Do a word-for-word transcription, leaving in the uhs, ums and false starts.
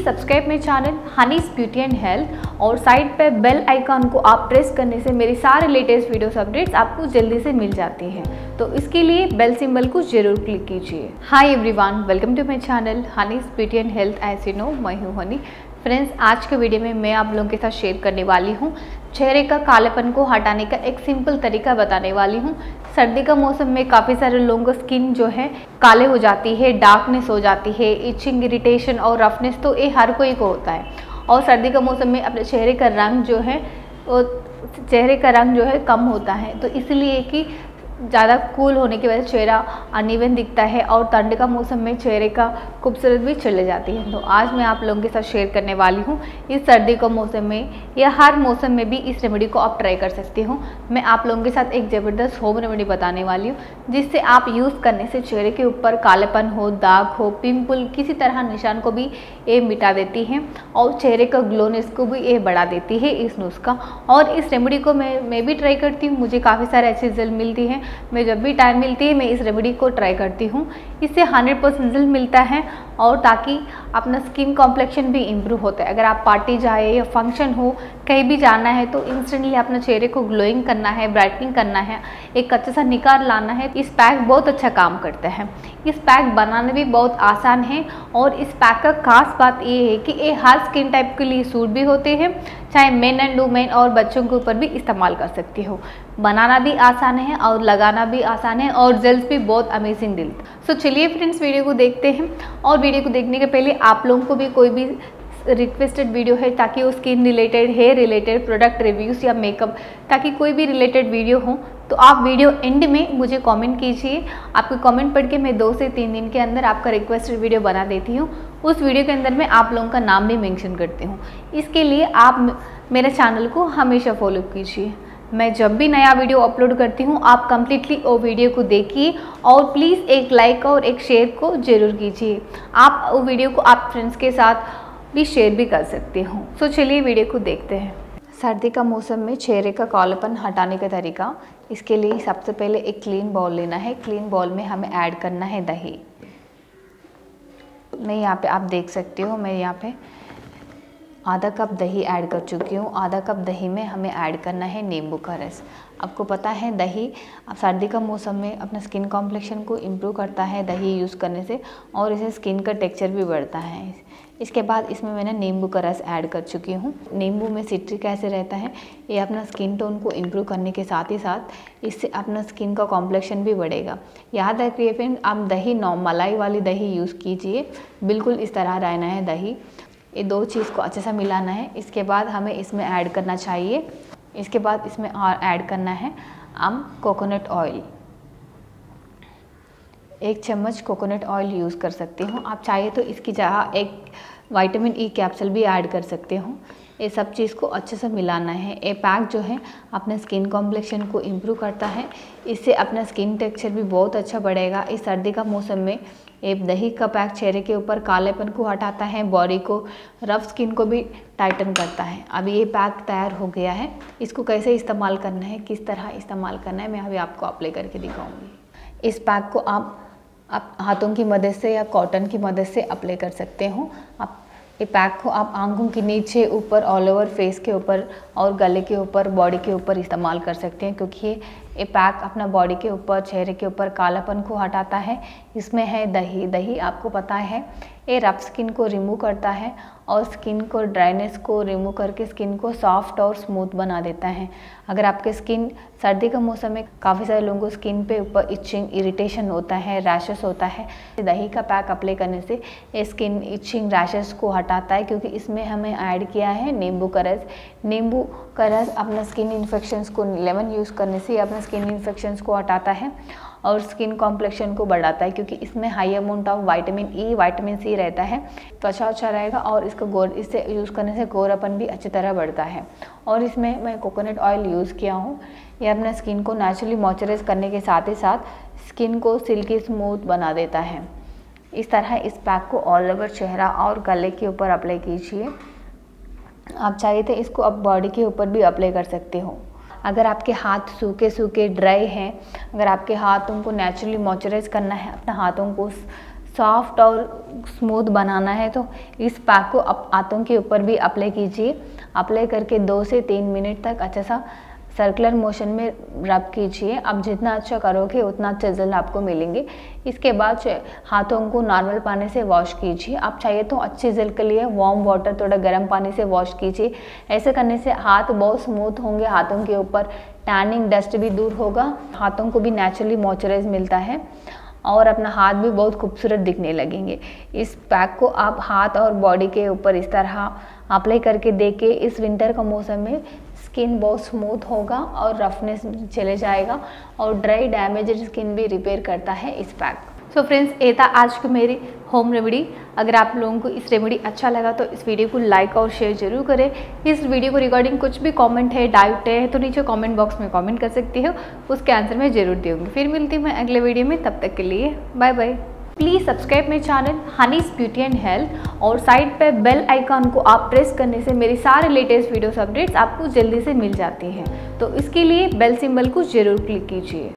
Subscribe my channel Honey's Beauty and Health और side पे bell icon को आप प्रेस करने से मेरी सारे लेटेस्ट वीडियोस अपडेट्स आपको जल्दी से मिल जाती हैं। तो इसके लिए बेल सिंबल को जरूर क्लिक कीजिए। Hi everyone, welcome to my channel Honey's Beauty and Health. As you know, मैं हूँ हनी। फ्रेंड्स, आज के वीडियो में मैं आप लोगों के साथ शेयर करने वाली हूँ चेहरे का कालेपन को हटाने का एक सिंपल तरीका बताने वाली हूँ। सर्दी का मौसम में काफ़ी सारे लोगों का स्किन जो है काले हो जाती है, डार्कनेस हो जाती है, इचिंग, इरिटेशन और रफनेस तो ये हर कोई को होता है। और सर्दी का मौसम में अपने चेहरे का रंग जो है वो चेहरे का रंग जो है कम होता है, तो इसलिए कि ज़्यादा कूल होने की वजह से चेहरा अनइवन दिखता है और ठंड का मौसम में चेहरे का खूबसूरत भी चले जाती है। तो आज मैं आप लोगों के साथ शेयर करने वाली हूँ इस सर्दी का मौसम में या हर मौसम में भी इस रेमेडी को आप ट्राई कर सकते हो। मैं आप लोगों के साथ एक ज़बरदस्त होम रेमेडी बताने वाली हूँ जिससे आप यूज़ करने से चेहरे के ऊपर कालेपन हो, दाग हो, पिंपल, किसी तरह निशान को भी ये मिटा देती है और चेहरे का ग्लोनेस को भी ये बढ़ा देती है इस नुस्खा। और इस रेमेडी को मैं मैं भी ट्राई करती हूँ, मुझे काफ़ी सारे ऐसे रिजल्ट मिलती है। मैं जब भी टाइम मिलती है मैं इस रेमेडी को ट्राई करती हूँ। इससे हंड्रेड परसेंट रिजल्ट मिलता है और ताकि अपना स्किन कॉम्प्लेक्शन भी इम्प्रूव होता है। अगर आप पार्टी जाए या फंक्शन हो, कहीं भी जाना है तो इंस्टेंटली अपने चेहरे को ग्लोइंग करना है, ब्राइटनिंग करना है, एक अच्छा सा निखार लाना है, इस पैक बहुत अच्छा काम करता है। इस पैक बनाना भी बहुत आसान है और इस पैक का खास बात ये है कि ये हर स्किन टाइप के लिए सूट भी होते हैं, चाहे मेन एंड वुमेन और बच्चों के ऊपर भी इस्तेमाल कर सकती हो। बनाना भी आसान है और लगाना भी आसान है और रिजल्ट भी बहुत अमेजिंग दिल। सो चलिए फ्रेंड्स, वीडियो को देखते हैं। और वीडियो को देखने के पहले आप लोगों को भी कोई भी रिक्वेस्टेड वीडियो है ताकि वो skin related, hair related, product reviews या मेकअप, ताकि कोई भी रिलेटेड वीडियो हो तो आप वीडियो एंड में मुझे कमेंट कीजिए। आपके कमेंट पढ़ के मैं दो से तीन दिन के अंदर आपका रिक्वेस्टेड वीडियो बना देती हूँ। उस वीडियो के अंदर मैं आप लोगों का नाम भी मेंशन करती हूँ। इसके लिए आप मेरे चैनल को हमेशा फॉलो कीजिए। मैं जब भी नया वीडियो अपलोड करती हूँ आप कम्प्लीटली वो वीडियो को देखिए और प्लीज़ एक लाइक और एक शेयर को ज़रूर कीजिए। आप वो वीडियो को आप फ्रेंड्स के साथ भी शेयर भी कर सकते हो। सो चलिए वीडियो को देखते हैं। सर्दी का मौसम में चेहरे का कालापन हटाने का तरीका। इसके लिए सबसे पहले एक क्लीन बाउल लेना है। क्लीन बाउल में हमें ऐड करना है दही। मैं यहाँ पे आप देख सकते हो, मैं यहाँ पे आधा कप दही ऐड कर चुकी हूँ। आधा कप दही में हमें ऐड करना है नींबू का रस। आपको पता है दही सर्दी का मौसम में अपना स्किन कॉम्प्लेक्शन को इम्प्रूव करता है दही यूज़ करने से, और इससे स्किन का टेक्सचर भी बढ़ता है। इसके बाद इसमें मैंने नींबू का रस ऐड कर चुकी हूँ। नींबू में सिट्रिक एसिड रहता है, ये अपना स्किन टोन को इम्प्रूव करने के साथ ही साथ इससे अपना स्किन का कॉम्प्लेक्शन भी बढ़ेगा। याद रखिए फ्रेंड, आप दही नौ मलाई वाली दही यूज़ कीजिए, बिल्कुल इस तरह रहना है दही। ये दो चीज़ को अच्छे से मिलाना है। इसके बाद हमें इसमें ऐड करना चाहिए, इसके बाद इसमें और ऐड करना है हम कोकोनट ऑयल। एक चम्मच कोकोनट ऑयल यूज़ कर सकते हो। आप चाहे तो इसकी जगह एक विटामिन ई कैप्सूल भी ऐड कर सकते हो। ये सब चीज़ को अच्छे से मिलाना है। ये पैक जो है अपने स्किन कॉम्प्लेक्शन को इम्प्रूव करता है, इससे अपना स्किन टेक्सचर भी बहुत अच्छा बढ़ेगा। इस सर्दी का मौसम में ये दही का पैक चेहरे के ऊपर कालेपन को हटाता है, बॉडी को, रफ स्किन को भी टाइटन करता है। अभी ये पैक तैयार हो गया है। इसको कैसे इस्तेमाल करना है, किस तरह इस्तेमाल करना है, मैं अभी आपको अप्लाई करके दिखाऊंगी। इस पैक को आप आप हाथों की मदद से या कॉटन की मदद से अप्लाई कर सकते हो। आप ये पैक को आप आंखों के नीचे, ऊपर, ऑल ओवर फेस के ऊपर और गले के ऊपर, बॉडी के ऊपर इस्तेमाल कर सकते हैं, क्योंकि ये ये पैक अपना बॉडी के ऊपर, चेहरे के ऊपर कालापन को हटाता है। इसमें है दही। दही आपको पता है ये रफ स्किन को रिमूव करता है और स्किन को, ड्राइनेस को रिमूव करके स्किन को सॉफ्ट और स्मूथ बना देता है। अगर आपके स्किन सर्दी का मौसम में काफ़ी सारे लोगों को स्किन पे ऊपर इचिंग, इरिटेशन होता है, रैशेस होता है, दही का पैक अप्लाई करने से ये स्किन इचिंग, रैशेस को हटाता है, क्योंकि इसमें हमें ऐड किया है नींबू का रस। नींबू का रस अपना स्किन इन्फेक्शंस को, लेमन यूज़ करने से अपना स्किन इन्फेक्शंस को हटाता है और स्किन कॉम्प्लेक्शन को बढ़ाता है, क्योंकि इसमें high amount of vitamin E, vitamin C रहता है। त्वचा अच्छा रहेगा और इसको गोर इससे यूज़ करने से गोरापन भी अच्छी तरह बढ़ता है। और इसमें मैं कोकोनट ऑयल यूज़ किया हूँ। यह अपना स्किन को नेचुरली मॉइस्चराइज करने के साथ ही साथ स्किन को सिल्की स्मूथ बना देता है। इस तरह इस पैक को ऑल ओवर चेहरा और गले के ऊपर अप्लाई कीजिए। आप चाहिए तो इसको आप बॉडी के ऊपर भी अप्लाई कर सकते हो। अगर आपके हाथ सूखे सूखे ड्राई हैं, अगर आपके हाथों को नेचुरली मॉइस्चराइज करना है, अपने हाथों को सॉफ्ट और स्मूथ बनाना है तो इस पैक को आप हाथों के ऊपर भी अप्लाई कीजिए। अप्लाई करके दो से तीन मिनट तक अच्छा सा सर्कुलर मोशन में रब कीजिए। आप जितना अच्छा करोगे उतना अच्छा रिजल्ट आपको मिलेंगे। इसके बाद हाथों को नॉर्मल पानी से वॉश कीजिए। आप चाहिए तो अच्छे रिजल्ट के लिए वार्म वाटर थोड़ा गर्म पानी से वॉश कीजिए। ऐसे करने से हाथ बहुत स्मूथ होंगे, हाथों के ऊपर टैनिंग डस्ट भी दूर होगा, हाथों को भी नेचुरली मॉइस्चराइज मिलता है और अपना हाथ भी बहुत खूबसूरत दिखने लगेंगे। इस पैक को आप हाथ और बॉडी के ऊपर इस तरह अप्लाई करके देखिए। इस विंटर का मौसम में स्किन बहुत स्मूथ होगा और रफनेस चले जाएगा और ड्राई डैमेज स्किन भी रिपेयर करता है इस पैक। सो फ्रेंड्स, ये था आज की मेरी होम रेमेडी। अगर आप लोगों को इस रेमेडी अच्छा लगा तो इस वीडियो को लाइक और शेयर जरूर करें। इस वीडियो को रिगार्डिंग कुछ भी कमेंट है, डाउट है तो नीचे कमेंट बॉक्स में कमेंट कर सकती हो, उसके आंसर मैं जरूर दूँगी। फिर मिलती हूँ मैं अगले वीडियो में, तब तक के लिए bye bye. Please subscribe my channel Honey's Beauty and Health और साइड पे बेल आइकन को आप प्रेस करने से मेरी सारे लेटेस्ट वीडियोस अपडेट्स आपको जल्दी से मिल जाती हैं। तो इसके लिए बेल सिंबल को ज़रूर क्लिक कीजिए।